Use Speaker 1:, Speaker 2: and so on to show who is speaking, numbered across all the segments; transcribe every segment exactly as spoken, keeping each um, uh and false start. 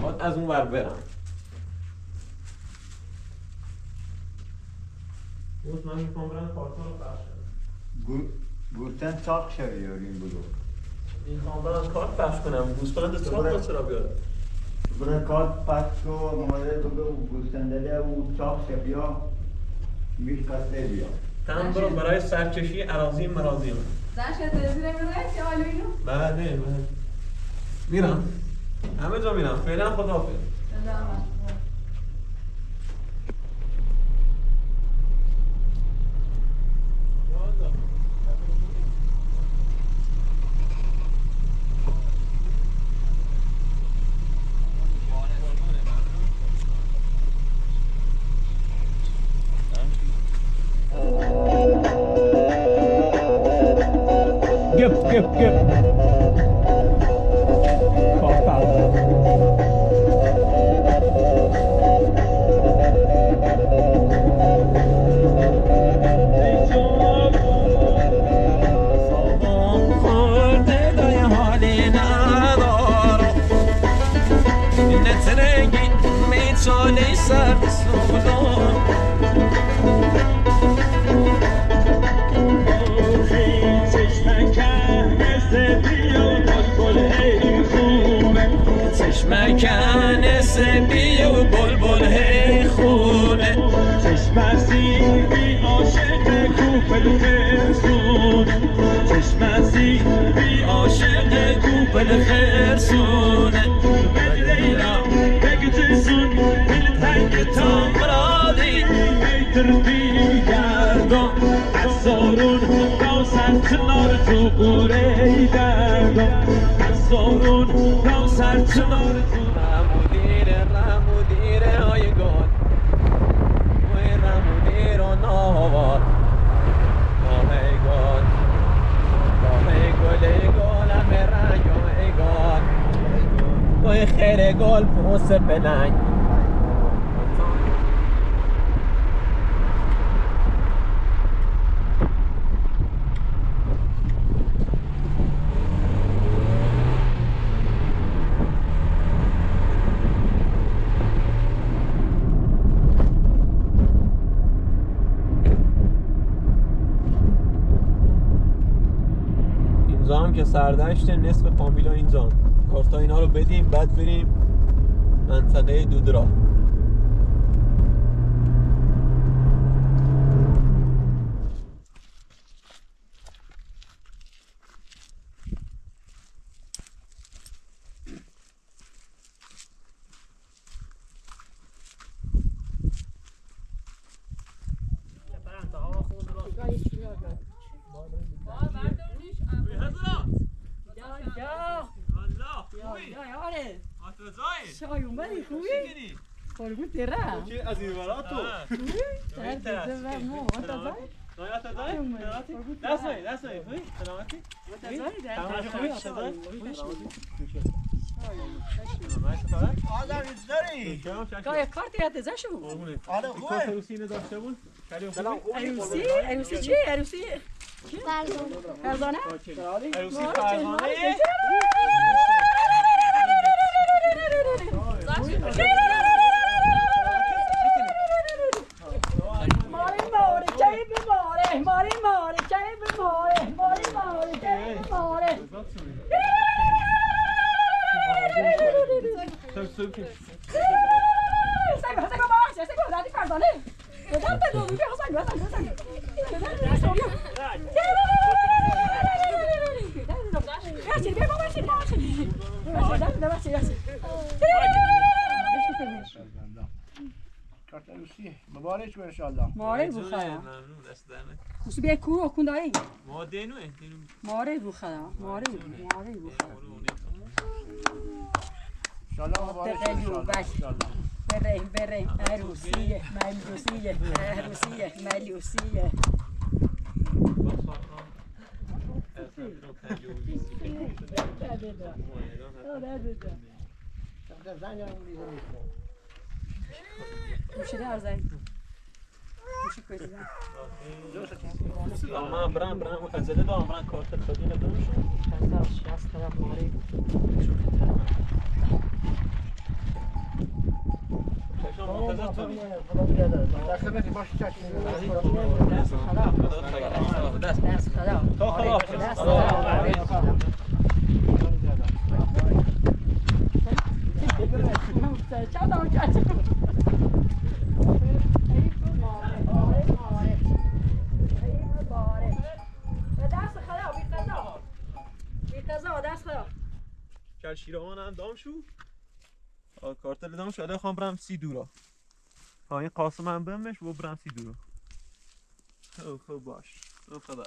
Speaker 1: باید از اون ور برم. بود من میخوام برم کارتا رو پخش کنم.
Speaker 2: گوستن چاق شوی این بودو.
Speaker 1: میخوام برم کارت پخش کنم. گوسفند چاق چرا بیاره؟
Speaker 2: برای کارت پخش کو مادر تو به گوستن داده و چاق شوی یا میش کاسته بیا.
Speaker 1: تمام برو برای سرکشی اراضی مرازی من.
Speaker 3: زن شد زیر میره که آلوینو؟
Speaker 1: بله بله. میرم. همه جا میرم. فعلا خداحافظ.
Speaker 4: Gip, gip, gip. Korkak.
Speaker 5: چشمکن سبی و بلبل هی خونه چشم سیبی عاشق کوپل خرسون چشم سیبی عاشق کوپل خرسونه بدلیلا بگتسون دل تنگ تا مرادی میتر بیگردم از سارون روسن کنار تو بوره دردم از سارون روسن کنار تو
Speaker 1: رمودیر رمودیر های گل وی رمودیر و ناوار آهی گل آهی گل گل همه رنگ آهی گل وی خیر گل پوست بلنگ هم که سردشت نصف فامیلا اینجا کارتا اینا رو بدیم بعد بریم منطقه دودرا
Speaker 6: شای اومدی خوبی؟ قربون تره
Speaker 1: چی از این ورا تو؟
Speaker 6: در دیزه و مو آتازای؟
Speaker 1: نه آتازای؟ دستایی دستایی خوبی؟ سلامتی؟
Speaker 6: آتازای در
Speaker 1: خوبی آتازای؟
Speaker 2: آدم ایز داری؟
Speaker 6: گاه کارتی آتازای شو؟
Speaker 2: آره خوبه؟
Speaker 1: کارت روسی نداشته بود؟
Speaker 6: عروسی؟ عروسی چی؟ عروسی؟ فرزانه؟
Speaker 1: عروسی فرزانه؟
Speaker 6: ماری ماری چای بماره ماری ماری چای بماره ماری ماری چای بماره سگو سگو باش سگو دادی فرزانه دادم تا دو میشه سگو سگو سگو باشید بیا باشید باشید باشید باشید
Speaker 2: کارت روسی مبارک باشه ان شاء الله
Speaker 6: ماره بخدا
Speaker 1: ممنون دست درنه
Speaker 6: خوشی بیا کو کن دایی
Speaker 1: ما دینوه دینو
Speaker 6: ماره بخدا ماره ماره بخدا
Speaker 2: ان شاء الله مبارک باشه ان شاء الله
Speaker 6: بره بره عروسیه ملوسیه عروسیه ملوسیه مشتری ارزای مشکلی
Speaker 1: ما برام برام ازده دارم برام کارت خودی ندارم
Speaker 6: پنجاه شصت تا ماری
Speaker 1: شما منتظر تو بی.
Speaker 6: دست دست خدا
Speaker 1: تو خدا
Speaker 6: دست خدا
Speaker 1: کل شیروان هم دام شو کارتل دام شو الان خواهم برم سی دورا ها این قاسم هم بمش و برم سی دورا خب خب باش خب خدا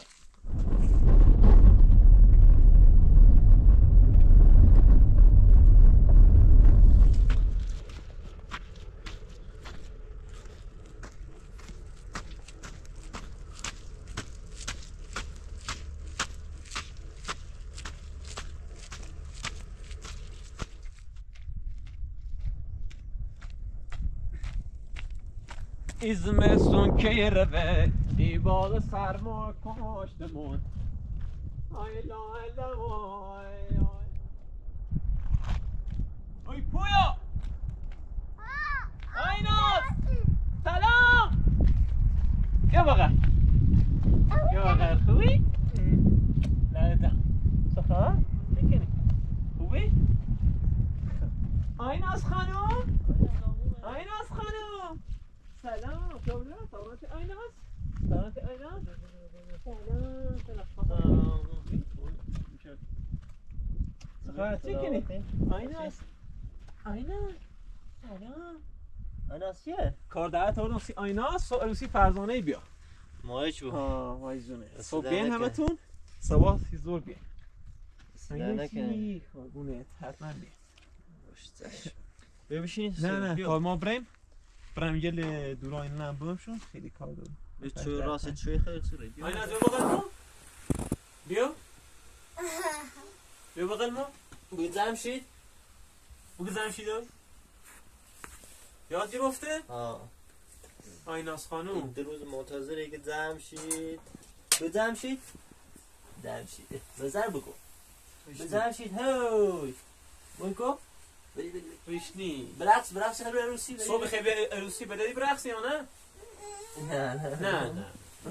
Speaker 1: İzmesun keyreve İbalı sarma koştumun Ay la la ay ay Ay Puya Ay Naz Selam Ya baka Ya baka خوبی لا صحا میکنی خوبی Ay Naz خانم Ay Naz خانم سلام شما سلامت آیناس سلامت آیناس سلام سلام سلام چی کنی آیناس آیناس سلام
Speaker 7: آیناس چیه؟
Speaker 1: کار دعوت آوردم سی آیناس و عروسی فرزانه بیا
Speaker 7: ماهیچ بود
Speaker 1: ها وایزونه
Speaker 7: اصلا
Speaker 1: خب بیاین
Speaker 7: نکن.
Speaker 1: همتون صبح سی زور بیاین
Speaker 7: اصلا نکن.
Speaker 1: خورگونت حتما بیاین
Speaker 7: باشه ببینید
Speaker 1: نه نه تا ما بریم برم یه ل دورا این هم بهم شون خیلی کار دارم
Speaker 7: به چه راست چه خیلی سوره
Speaker 1: آینه از بغل ما بیا بیا بغل ما
Speaker 7: بگید جمشید
Speaker 1: بگو زمشید یاد گرفته؟
Speaker 7: آه
Speaker 1: آیناس خانوم
Speaker 7: دو روز منتظره که جمشید به جمشید جمشید بزر بگو به جمشید هوی بگو بری بری
Speaker 1: ویشنی
Speaker 7: برقص برقص هر عروسی
Speaker 1: صبح خیلی عروسی بدهی برقصی یا نه؟
Speaker 7: نه نه
Speaker 1: نه نه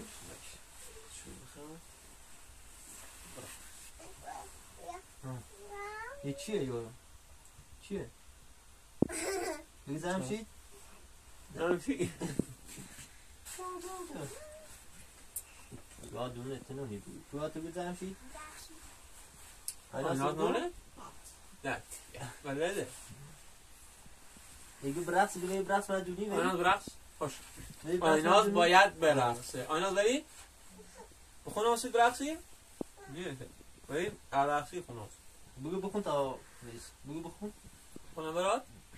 Speaker 7: یه چیه یارو؟ چیه؟ بگی جمشید؟
Speaker 1: زمشید
Speaker 7: یا دونه تنونی بود تو تو بگی جمشید؟
Speaker 1: آیناس نونه؟ نه بله بله
Speaker 7: دیگه برقص بگی برقص برای دونی بگی
Speaker 1: آیناس برقص خوش آیناس باید برقصه آیناس داری؟ بخونه آسید برقصی؟ نه بریم برقصی خونه آسید
Speaker 7: بگو بخون تا نیست بگو بخون
Speaker 1: خونه برات؟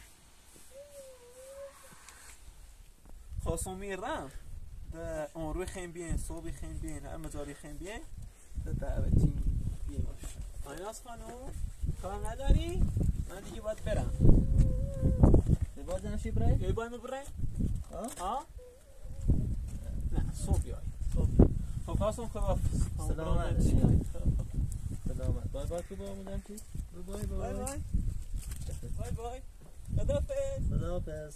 Speaker 1: خواستم میرم ده اون روی خیم بیین صبحی خیم بیین همه جاری خیم بیین ده دعوتی بیین باش آیناس خانم کار نداری؟ من دیگه باید برم
Speaker 7: باز جمشید برای؟
Speaker 1: یه باید ببریم؟
Speaker 7: ها؟
Speaker 1: ها؟ نه صبح بیای صبح خب خواستم خدا
Speaker 7: سلامت سلامت بای بای که با آمودم چی؟ بای بای
Speaker 1: بای بای بای بای خدافظ
Speaker 7: خداحافظ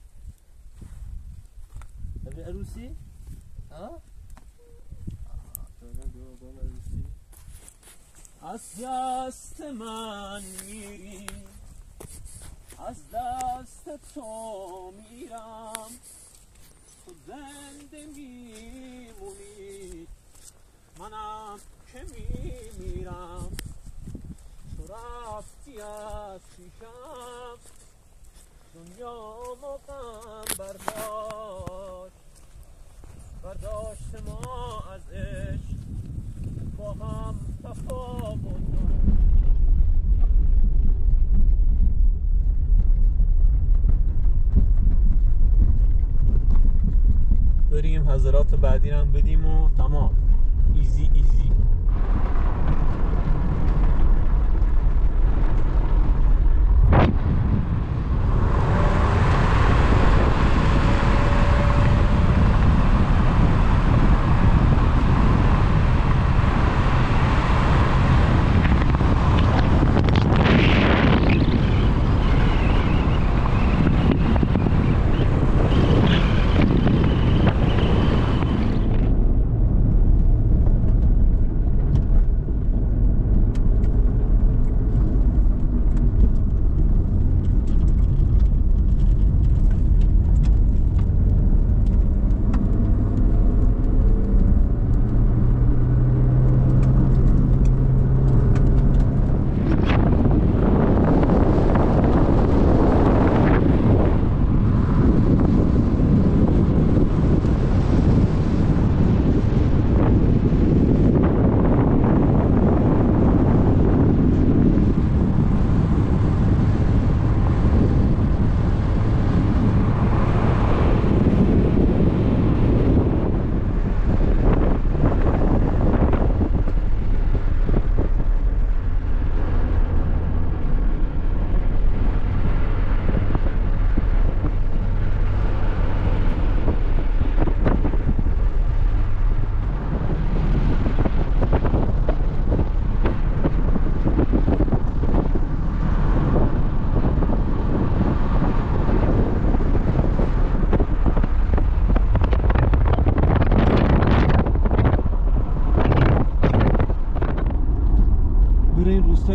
Speaker 7: ببین عروسی؟ ها؟
Speaker 1: از دست من میری از دست تو میرم تو زنده میمونی منم که میمیرم تو رفتی از پیشم دنیا ما غم برداشت برداشت ما از عشق با هم تفاوت بریم حضرات بعدی هم بدیم و تمام ایزی ایزی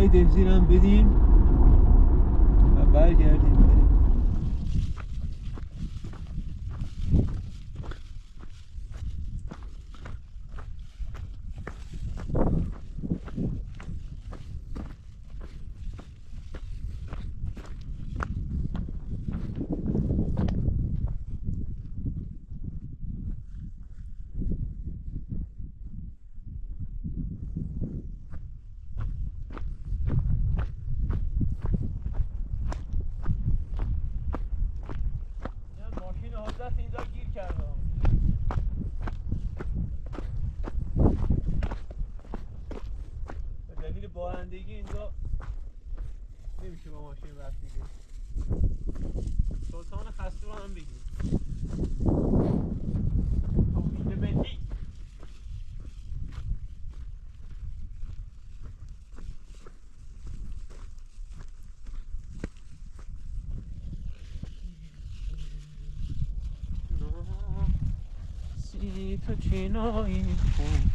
Speaker 1: دهزیرم بدیم و برگردیم بریم. ماشین حضرت اینجا گیر کرده به دلیل بارندگی اینجا نمیشه با ماشین رفت دیگه. سلطان خسته رو هم بگیم توحید ملی. سی تو چینایی کن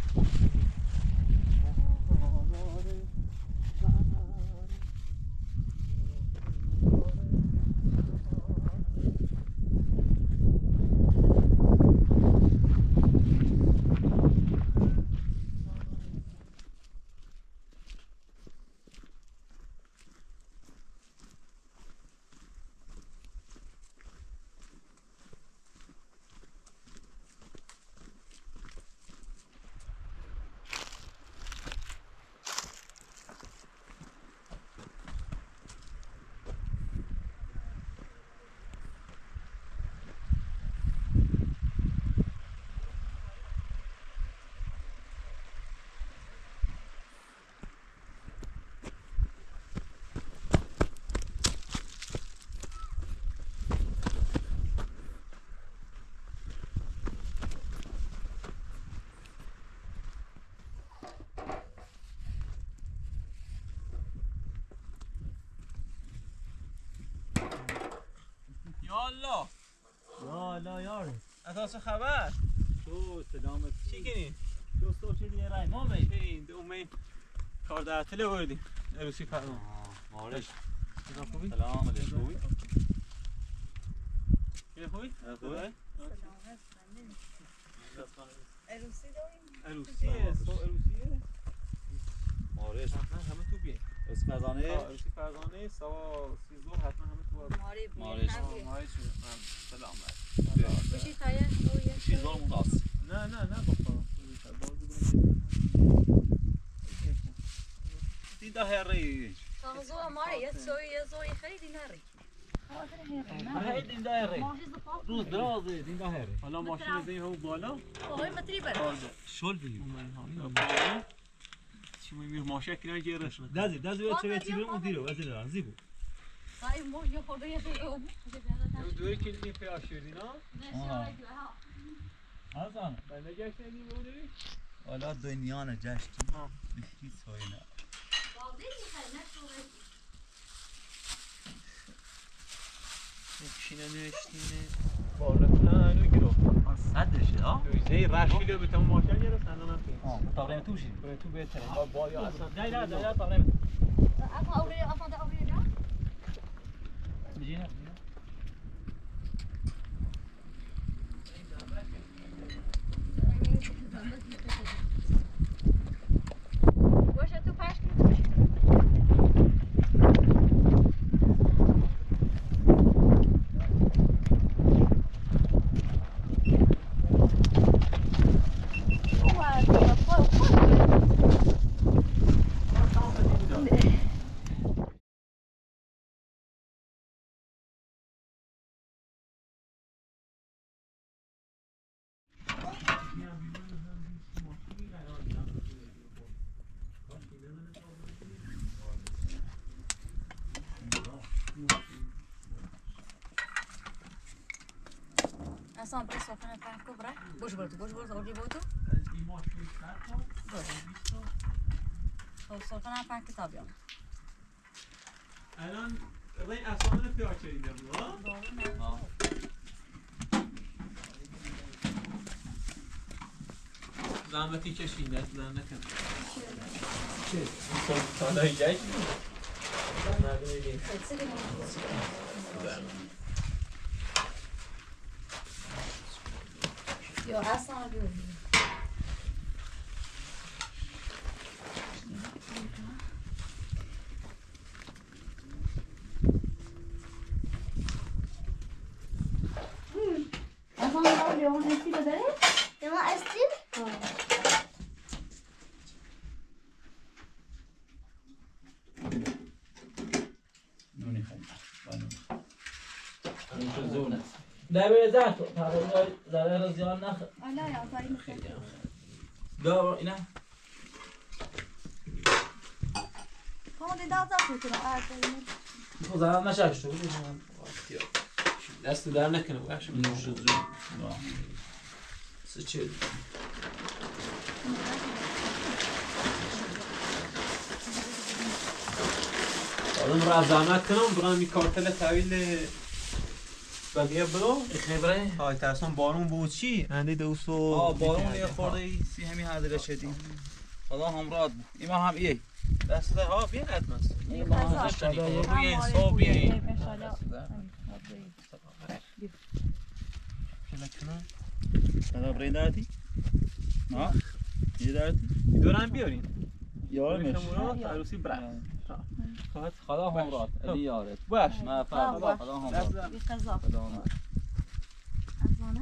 Speaker 1: یالا
Speaker 7: یالا یار
Speaker 1: اساس خبر
Speaker 7: تو سلامت
Speaker 1: چی کنین؟
Speaker 7: دوستو چه دیگه رای ما می
Speaker 1: این دومین کار دعتله بردیم عروسی فرمان
Speaker 7: مارش
Speaker 1: اینا خوبی؟
Speaker 7: سلام علیکم خوبی
Speaker 1: اینا خوبی؟ خوبی؟
Speaker 3: عروسی داریم؟
Speaker 1: عروسیه سو عروسیه
Speaker 7: مارش
Speaker 1: حتما همه تو بیه
Speaker 7: اسم فرزانه
Speaker 1: عروسی فرزانه سوا سیزدو حتما همه تو باید
Speaker 3: ماری
Speaker 7: مارش.
Speaker 3: بیه
Speaker 1: ماهی شده من سلام بر
Speaker 3: بشی تایه رویه
Speaker 7: چیزا موناس
Speaker 1: نه نه نه بخورم
Speaker 7: دیده هری
Speaker 3: تازو ماری یه سوی یه زوی خیلی نری
Speaker 7: هی دیده هری روز درازه دیده هری
Speaker 1: حالا ماشین زی هم بالا
Speaker 3: آقای متری بره
Speaker 7: شل بی
Speaker 1: چی میگه ماشین کنار گیرش
Speaker 7: دازی دازی چه چی بیرون مدیرو واسه رازی بود
Speaker 3: سای مو یه خورده یه خیلی اون
Speaker 1: دوی کلی پیاش شدینا
Speaker 7: حسن
Speaker 1: بنده گشتن این بودی
Speaker 7: والا دنیا نه جشت هیچ سوینه
Speaker 1: کشینه نشتینه بالا نه گیرو
Speaker 7: صدشه ها
Speaker 1: زی رشیده به تمام ماشین گرفت الان هم پی
Speaker 7: اه طبعا توشی
Speaker 1: به تو بهتره با با یا اصلا
Speaker 7: نه نه نه طبعا
Speaker 3: اقا اولی اقا ده اولی ده
Speaker 7: بجينا
Speaker 3: باشه تو پشت می‌کنی اصلا بس سخن پاک کبره گوش برد گوش برد آوردی بودو تو سخن پاک کتابیام
Speaker 1: الان این اسامان پیاش شدیده بود ها زحمتی کشید دست در نکن چه؟ سالایی جایی
Speaker 3: یا اصلا بیرون اصلا لیمون استی بداره؟
Speaker 8: لیمون استی؟
Speaker 4: نونی خیلی همین زونه نبیره زن تو تقریبا ضرر زیان نخ
Speaker 3: آلا یا کاری میخواد
Speaker 4: دا اینا
Speaker 3: همون دیدار زن تو کنم
Speaker 4: خب ضرر نشه شو
Speaker 1: دست در نکنه بخش میشه زود سه چه آدم را زحمت کنم برام این کارتل طویل بقیه برو
Speaker 4: خبره
Speaker 1: های ترسان بارون بود چی؟ انده دوستو
Speaker 4: آه بارون یه خورده ای سی همین حدقه شدیم خدا همراه بود ایما هم ایه
Speaker 1: دسته ها بیان ادمس
Speaker 4: این با هم زشتنی
Speaker 1: روی این صاب بیایی
Speaker 4: خدا برای دردی؟ ها؟ یه دردی؟
Speaker 1: دورم بیارین
Speaker 4: یارمش
Speaker 1: عروسی برد
Speaker 4: خدا همراه علی یارت باش نه فرق خدا همراه
Speaker 3: بخزا
Speaker 4: خدا همراه
Speaker 3: ازانه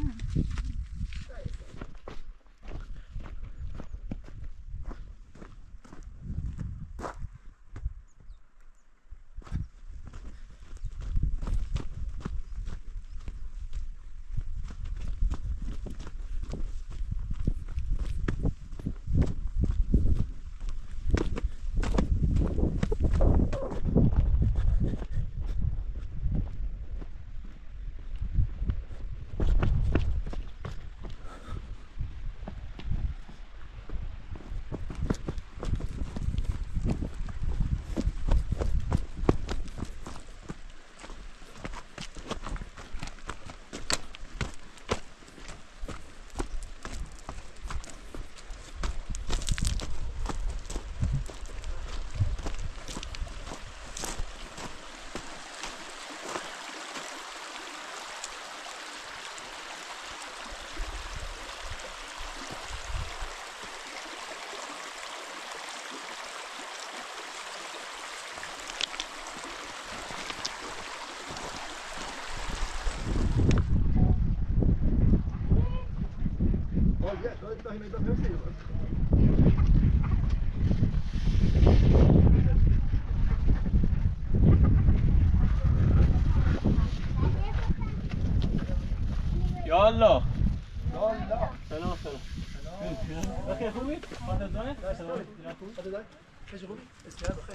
Speaker 1: یا الله سلام سلام بخیر خوبی؟ خاطر داره؟ سلام خاطر داره؟ خیلی خوبی؟ استراحت بخیر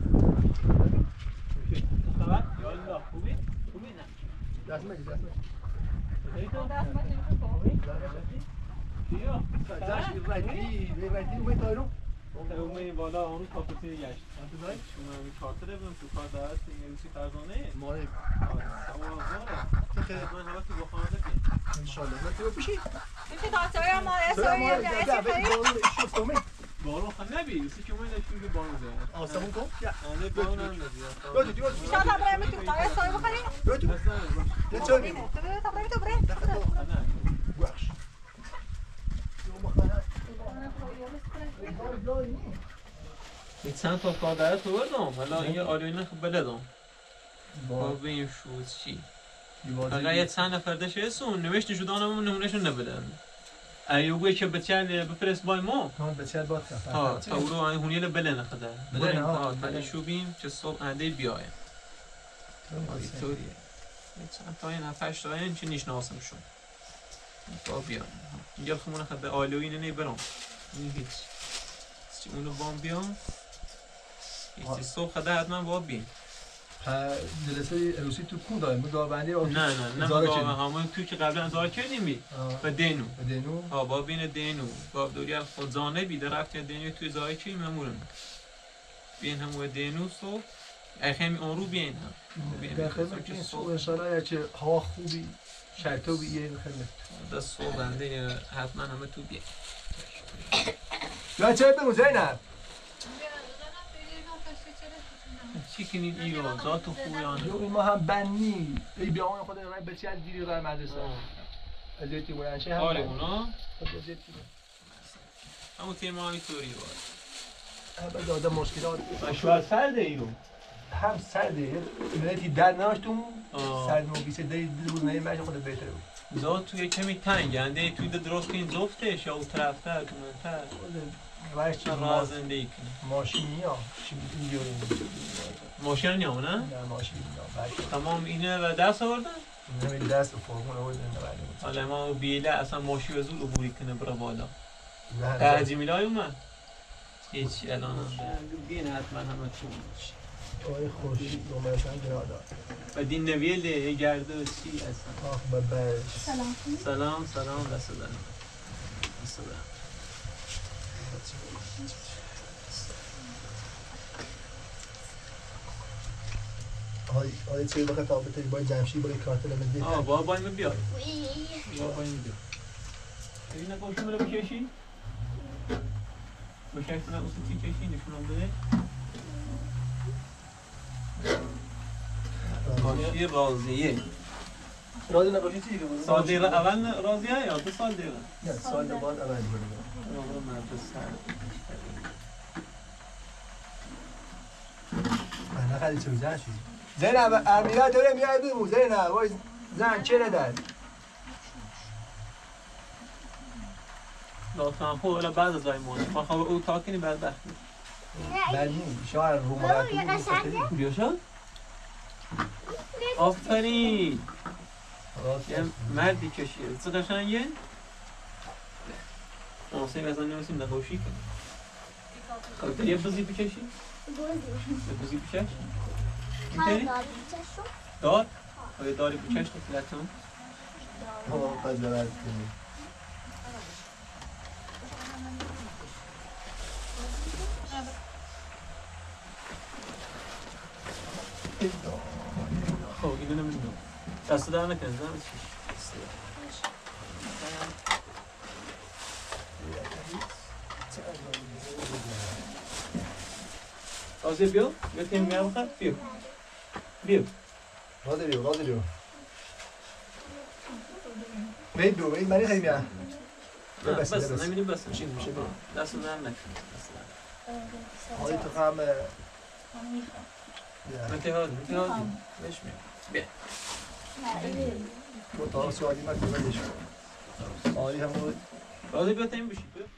Speaker 1: خبر؟ یا الله خوبی؟ خوبی نه؟ دست مگی دست مگی دست مگی خوبی؟ کیا؟ دست رایتی رایتی اومد تایرو؟ اومد بالا اون کاپوتی گشت انتظاری؟ من کارتر بودم تو کار دارست انگلیسی فرزانه ماره سوال زاره من همه تو بخوانده که انشالله نه تو بشی
Speaker 3: میشه دکتر ما اسوری
Speaker 1: بارون خب نبی سی که اومد شروع بارون زد
Speaker 2: آسمون کن
Speaker 1: انده بارون هم نزید
Speaker 2: دو دو
Speaker 3: ان شاء الله برای تو تا اسوری بخری
Speaker 2: دو دو یه چایی
Speaker 3: تو تا برای تو برای
Speaker 2: باش
Speaker 1: این چند تا کار داره تو بدم حالا این آلوینه خب بلدم با بیم شد چی فقط یه چند نفر دشه سون نوشت شدانمون نمونهشون نبدن ایوگوی که بچه بفرست بای ما
Speaker 2: هم بچه بات کرد
Speaker 1: ها تا او رو هونیل بلنه خدا
Speaker 2: بلنه
Speaker 1: ها تا شوبیم چه صبح انده بیایم اینطوریه چند تا این هفتش تا این چه نیشناسم شد با بیام اینجا خمونه خدا آلوینه نی برام این هیچ چی اونو بام بیام هیچی صبح خدا حتما با بیم
Speaker 2: جلسه عروسی تو کون داریم داربندی
Speaker 1: نه نه نه با همون تو که قبلا ازار کردیم بی و دینو
Speaker 2: و دینو
Speaker 1: ها با بین دینو با دوری از خودزانه بی درفت دینو توی زای چی ممورم بین همون دینو صبح اخیم اون رو بین هم
Speaker 2: در خدمت این صبح انشاءالله چه هوا خوبی شرطو بیه خدمت
Speaker 1: دست صبح بنده حتما همه تو بیه
Speaker 8: یا چه بگو زینب
Speaker 1: چی کنید ایران ذات خویانه
Speaker 8: یو ما هم بنی ای بیا اون خود رای بچی از دیری رای مدرسه ازیتی بودن چه هم
Speaker 1: آره اونا
Speaker 8: ازیتی
Speaker 1: همون تیمه همی توری باید
Speaker 8: هم داده مشکلات
Speaker 1: شوال سرده ایران
Speaker 8: هم سرده ملیتی در ناشتون سرد و بیسه داری روز نهی مشه خود بهتره بود
Speaker 1: ذات توی کمی تنگ انده توی ده درست کنید زفتش یا او طرفتر کننتر
Speaker 8: برش چی
Speaker 1: راه زنده ای کنید
Speaker 8: ماشینی ها چی بیاریم
Speaker 1: ماشین نیام نه؟
Speaker 8: نه ماشینی ها
Speaker 1: تمام اینه و دست آوردن؟
Speaker 8: نمی دست و فرمون آوردن
Speaker 1: حالا ما بیله اصلا ماشی و زود عبوری کنه برا بالا ترجی میلای اومد هیچی الان هم بین حتما همه چون
Speaker 8: آی خوش دومرشن گرادا
Speaker 1: و دین نویل یه گرده و چی اصلا
Speaker 8: آخ ببرش
Speaker 3: سلام
Speaker 1: سلام سلام دست دارم دست دارم
Speaker 8: آی آی چی بخواد تابت باید جمشی برای کارت لمدی
Speaker 1: آه با بایم بیار با بایم بیار این نگوشی برای بکشی بکشی کنه اصلا چی کشی نشونم بده کاشی رازیه
Speaker 8: راضی نباشی چی دیگه
Speaker 1: سال دیگه اول راضیه یا دو سال دیگه
Speaker 8: نه سال بعد اول بود
Speaker 1: آقا مدرسه
Speaker 8: من خیلی چه زن شد زینب امیرا داره میاد بگو زینب وای زن چه ندن
Speaker 1: لطفا خب ولی بعد از ایمونه ما خواه او تاکنی بعد بختی
Speaker 8: بنی شاعر رو مرتب
Speaker 1: بیا شد آفرین یه مردی کشید چه قشنگه آسه مثلا نمیسیم نخوشی کنی خب تو یه بزی بکشی؟ یه بزی بکش؟ میتونی؟ دار؟ آیا داری بکش تو فلتون؟
Speaker 8: آه قضاوت کنی
Speaker 1: خب اینو نمیدونم دست در نکنه زن آزی بیو؟ بیو تیم میام بخواه؟ بیو بیو
Speaker 8: راضی بیو راضی بیو بید بیو بید منی خیلی میام
Speaker 1: بس نمیدیم بس چی میشه بیو دست در نکنه
Speaker 8: حالی تو هم
Speaker 1: متهاد متهاد بهش میام بیا
Speaker 8: مطالعه سوالی من کنمش حالی هم بود
Speaker 1: راضی بیو تیم بشید بیو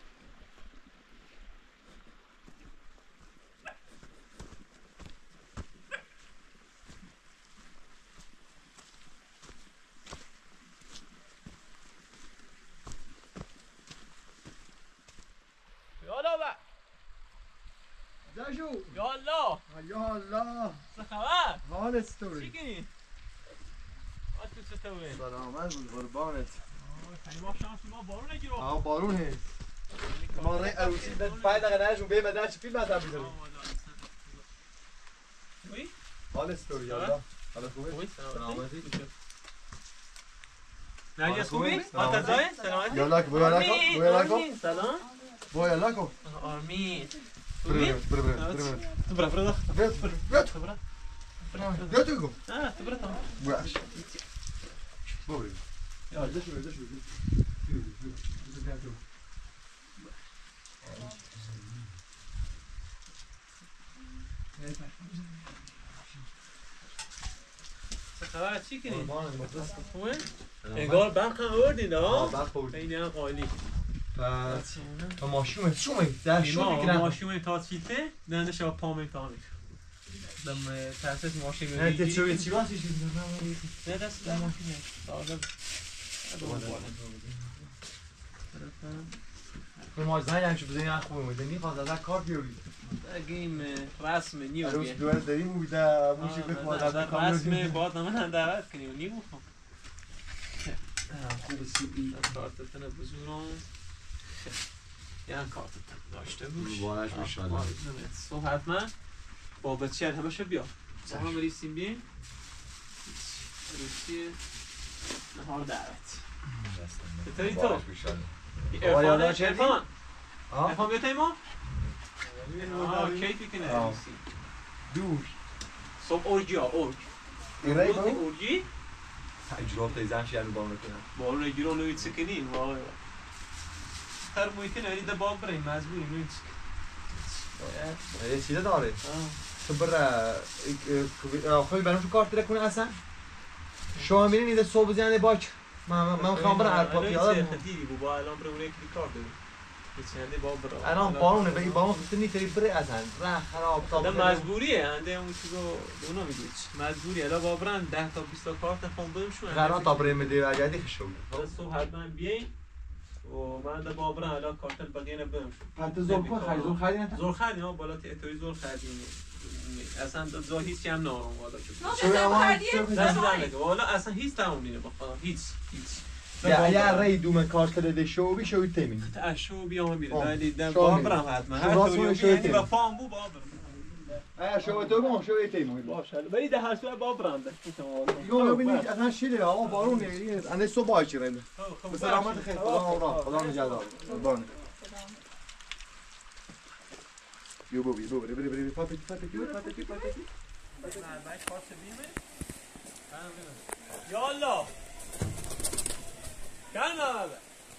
Speaker 8: زشو
Speaker 1: یا الله
Speaker 8: یا الله
Speaker 1: چه خبر؟
Speaker 8: حال استوری
Speaker 1: چی کنی؟ آت تو چطوره؟
Speaker 8: سلامت بود قربانت
Speaker 1: خیلی ما شانس ما بارون نگیرم
Speaker 8: آه بارون هست ما رای عروسی ده پای دقیقه نشون بیمه در چی فیلم هستم بیزاریم
Speaker 1: خوبی؟
Speaker 8: حال استوری یا الله حالا خوبه؟
Speaker 1: خوبی؟
Speaker 8: سلامتی
Speaker 1: نرگس خوبی؟ آتزای؟ سلامتی؟
Speaker 8: یا الله که بویا لکو بویا لکو
Speaker 1: سلام
Speaker 8: بویا لکو
Speaker 1: آرمین
Speaker 8: برو
Speaker 1: خوبی؟
Speaker 8: برو برو برو
Speaker 1: تو برا برا دخ
Speaker 8: برو برو
Speaker 1: تو برا
Speaker 8: برو تو گو
Speaker 1: نه تو برا تمام
Speaker 8: براش برو یا دشو دشو
Speaker 1: چه خبر چی کنی؟ خوبه؟ انگار برق هم آوردین ها؟
Speaker 8: برق آوردین.
Speaker 1: خیلی هم عالی
Speaker 8: پس تا ماشومه شومه در شو
Speaker 1: ما
Speaker 8: میکنم
Speaker 1: ماشومه تا چیته دنده شما پامه تامه دم تاسس ماشین
Speaker 8: نه که چوی چی واسه چی
Speaker 1: نه دست در ماشینه داغه
Speaker 8: ما زنگ هم شو بزنی خوبه بوده نیخواست از کار بیاری
Speaker 1: گیم رسم نیو
Speaker 8: روز
Speaker 1: گیم
Speaker 8: دوار داریم بوده موشی بخواد از کار
Speaker 1: رسم باید من دعوت کنی و نیو بخوام
Speaker 8: خوب سیبی
Speaker 1: کارتتن بزرم یه کارتتن داشته باش
Speaker 8: مبارک بشالله
Speaker 1: صبح حتما با بچه همه شو بیا با هم ریسیم بیم روسی نهار دعوت چطوری تو؟ ارفان ارفان
Speaker 8: ها
Speaker 1: افهم يا تيمون اه كيفي كنا
Speaker 8: دور
Speaker 1: صوب اورجي اورج
Speaker 8: ایرای با
Speaker 1: اورجي
Speaker 8: اجرام تیزن شیعه بام نکنم
Speaker 1: بارون يجرون نويت سكنين واي هر ممكن يعني ده بابرين مزبوري نويت
Speaker 8: یه چیزه داره تو برا خواهی برام شو کارت کنه اصلا شما میرین ایده صبح زیانه باک من من میخوام برم ارپا پیاده
Speaker 1: خديري بابا الان برو هيك كارت يتسنده بابرا
Speaker 8: الان قانونه به بابا خودت نیتری بره اصلا راه خراب تا
Speaker 1: ده مزبوریه انده اون چیزو دونا میگیش مزبوری الا بابران ده تا بیست تا کارت خون بریم شو
Speaker 8: قرار تا بریم دیو اجدی خشو
Speaker 1: صبح حتما بیاین و من ده بابران الا کارت بقیه بریم شو
Speaker 8: انت زور کن خرید زور خرید انت
Speaker 1: زور خریدیم ها بالا اتوی زور خریدیم اصلا زور هیچ کم نارم والا
Speaker 3: شو اما
Speaker 1: دست نمیده والا اصلا هیچ تموم نینه بخدا هیچ هیچ
Speaker 8: یا یا ری دوم کارت ده شو بی شو تیمین
Speaker 1: اشو بیام میره
Speaker 8: آه.
Speaker 1: ولی ده
Speaker 8: شو
Speaker 1: بابرم حتما
Speaker 8: شو
Speaker 1: هر
Speaker 8: راست
Speaker 1: طوری
Speaker 8: میگه شو
Speaker 1: بیانی
Speaker 8: تیم.
Speaker 1: با پام بو بابرم
Speaker 8: ای شو تو گم شو تیمین
Speaker 1: باشه ولی ده هر سو بابرم ده
Speaker 8: یو ببینید اصلا شیله ها بارونه انده صبح باید رنده به سلامت خیر خدا آورا خدا نجات قربان یو بو بی بو بری بری بری فاتکی فاتکی فاتکی فاتکی
Speaker 1: یالا کن بابا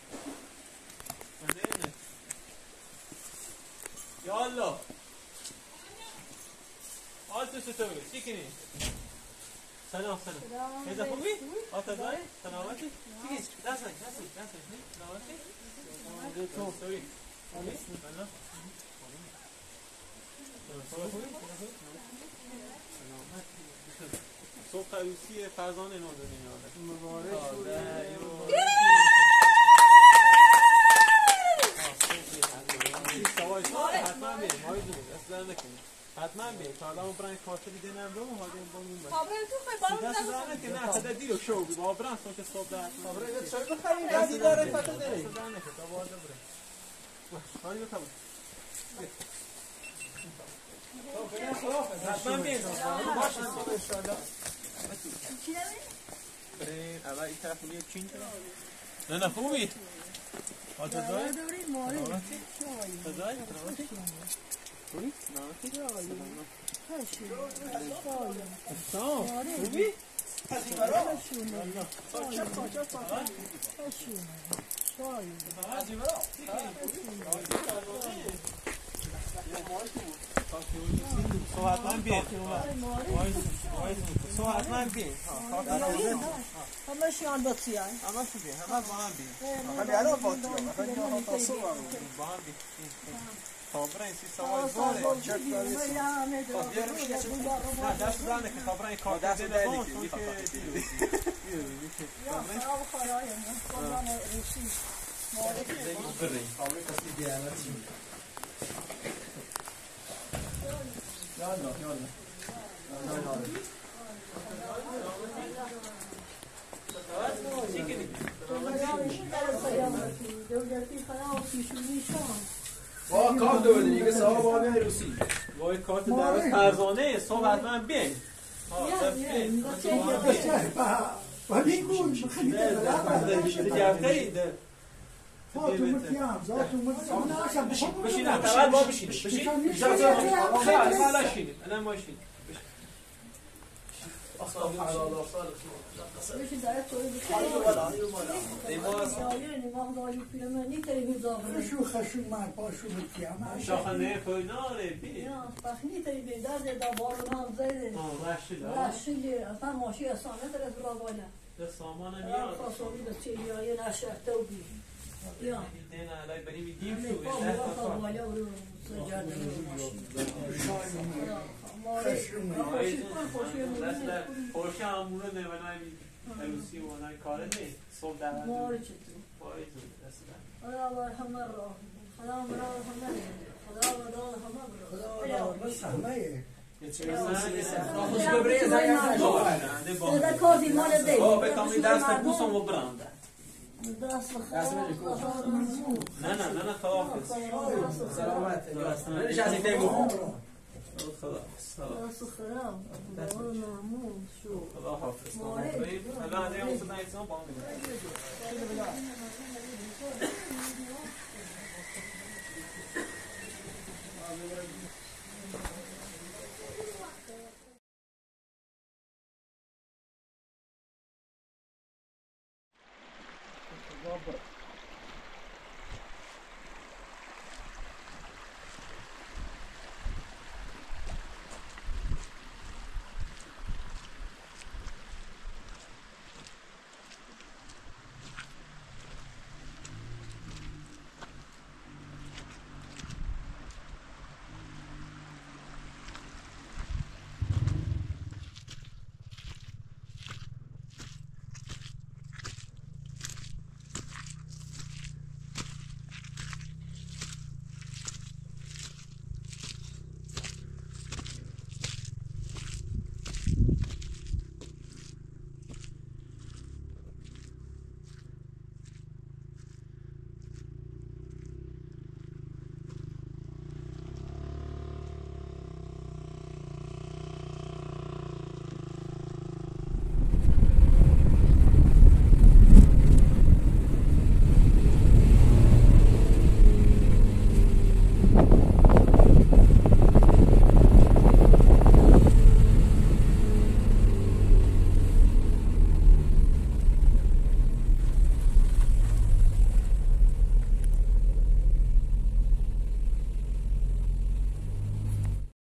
Speaker 1: یالا آل تو ستوری چی کنی؟ سلام سلام ایزا خوبی؟ آتا داری؟ سلامتی؟ چی کنی؟ دستن دستن دستن سلامتی؟ تو ستوری خوبی؟ سلام صبح عروسی فرزان نازنین مبارک حتما بیم مایی دونیم اصلا نکنیم حتما بیم تا الان برای کارت بیده نمرم و حاضر بانیم باید
Speaker 3: خابره تو خیلی بارم
Speaker 1: دست در نکن نه خدا دیرو شو بی با برن سوچه صبح در
Speaker 8: خبره چای بخریم بعدی داره فتا داره
Speaker 1: دست در نکن تا باید بریم خواهی بکنم حتما بیم باشه
Speaker 3: چی نمی؟
Speaker 1: بریم اول این طرف رو چین نه نه خوبی آتا داری؟
Speaker 3: داری ماری
Speaker 1: تزای؟ خوبی؟ سلام خوبی؟ So حتما بین so حتما بین
Speaker 6: همه شیان با چی هست؟
Speaker 1: همه شو بین همه با هم بین
Speaker 8: ولی الان فاطمه ولی الان تاسو
Speaker 1: با هم بین خبره این سی سوال زوره چک داری نه دست در نکن خبره این کار دست در نکن
Speaker 8: یالا یالا با کارت دو دیگه صاحب با بیای روسی
Speaker 1: وای کارت دعوت فرزانه صبح حتما بین
Speaker 6: ولی کن
Speaker 1: جفتری ده بشین اول با بشین بشین بشین الان ما بشین
Speaker 6: بشین داره توی بخیر شو خشو من پاشو بکیم
Speaker 1: شاخنه کویناره بین
Speaker 6: بخنی تری بیدار ده بارو هم زیده
Speaker 1: رشید
Speaker 6: رشید اصلا ماشی اصانه تره برا بالا
Speaker 1: ده سامانم یاد
Speaker 6: خاصوری ده چیلیایی نشرته و بی یا
Speaker 1: دینا الان بریم میگیم
Speaker 6: همه
Speaker 1: شو
Speaker 6: پا برا تا بالا و سجاده و ماشین
Speaker 1: خوشی همونه نمانایی عروسی و اونای کاره نیست صبح در
Speaker 6: ماری چطور
Speaker 1: پاییزون دست در
Speaker 6: خدا بر همه را خدا مرا همه خدا بدال همه را
Speaker 8: بس همه
Speaker 6: خدا کازی مال دی
Speaker 1: بکامی دست بوسم و برانده
Speaker 6: دست خدا
Speaker 1: نه نه نه نه خداحافظ
Speaker 8: سلامت
Speaker 1: نمیشه از این تیمو خدا
Speaker 6: دست خدا بابا مامون شو
Speaker 1: خداحافظ الان هنه اون صدا ایسان با هم